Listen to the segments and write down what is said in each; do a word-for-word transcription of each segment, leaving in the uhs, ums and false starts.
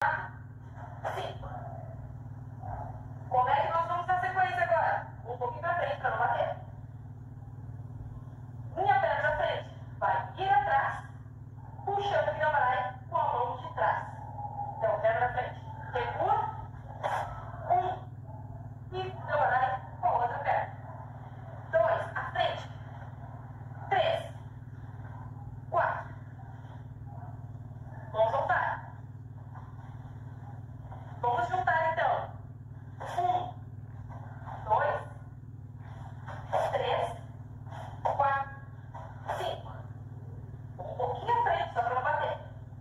cinco. Como é que nós vamos na sequência agora? Um pouquinho pra frente para não bater. Minha perna pra frente vai ir atrás, puxando o cambalaio com a mão de trás. Então, perna pra frente, recua, um, e cambalaio com a outra perna. Dois, à frente. Três, quatro. Vamos voltar. Vamos juntar então. Um, dois, três, quatro, cinco. Um pouquinho à frente, só para não bater.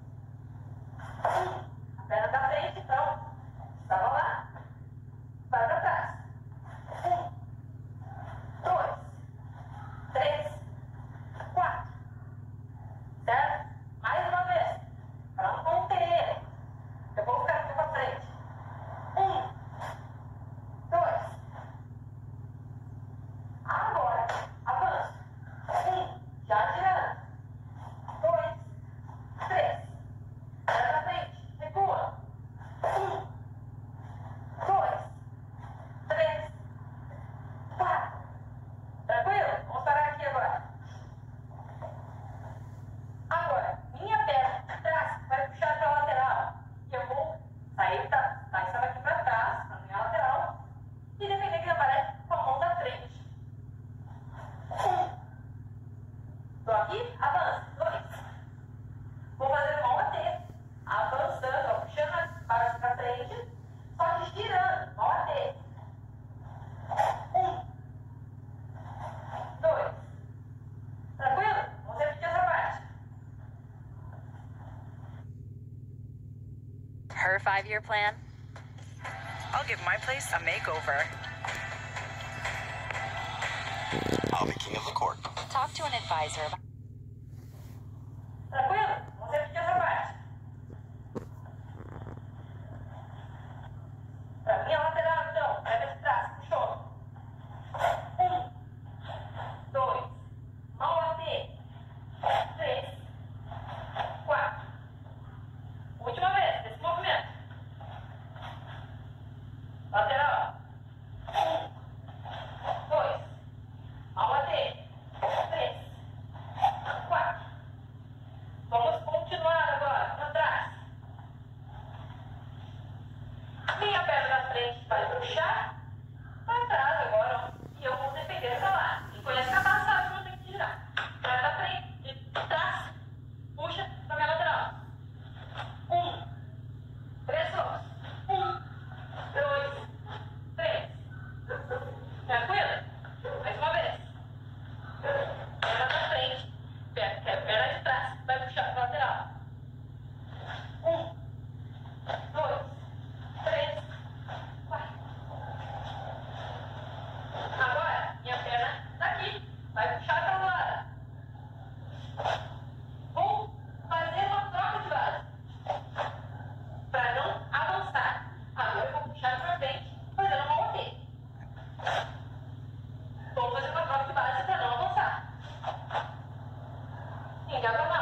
Um, a perna da frente, então, estava lá. Vai para trás. Um, dois, três, quatro. Certo? Mais uma vez. Para não conter. Eu vou ficar aqui para frente. Um, dois. Agora, avança. Um, já girando. Dois, três. Olha pra frente, recua. Um, dois, três, quatro. Tranquilo? Vamos parar aqui agora. Agora, minha perna de trás vai puxar para a lateral. E eu vou sair da, da estava aqui para trás, na minha lateral. E depender que aparece com a mão da frente. Um. Estou aqui, avança. Dois. Vou fazer mão a T. Avançando, ó, puxando as partes para frente. Só que girando, mão a T. Um. Dois. Tranquilo? Vamos repetir essa parte. Her five-year plan? I'll give my place a makeover. I'll be king of the court. Talk to an advisor. Tranquilo? Vamos repetir essa parte. Pra minha lateral, então. Perna de trás. Puxou. Um. Dois. Mão a T. Três. Quatro. Última vez. Esse movimento. Lateral. Um. Dois. Mão a T. Três. Quatro. Vamos continuar agora. Para trás. Minha perna da frente vai puxar para trás agora. E eu vou defender para lá. Quem conhece a cabeça sabe que eu tenho que girar. Perna da frente, de trás, puxa para minha lateral. Um. Três sons. Um. Dois. Três. Tranquilo? Mais uma vez. Perna da frente. Perna, perna de trás. Vai puxar para a lateral. Um. Dois. Três. Quatro. Agora, minha perna daqui. Vai puxar para o lado. Vou fazer uma troca de base. Para não avançar. Agora eu vou puxar para frente, fazendo uma bater. Vou fazer uma troca de base para não avançar. Engata mais.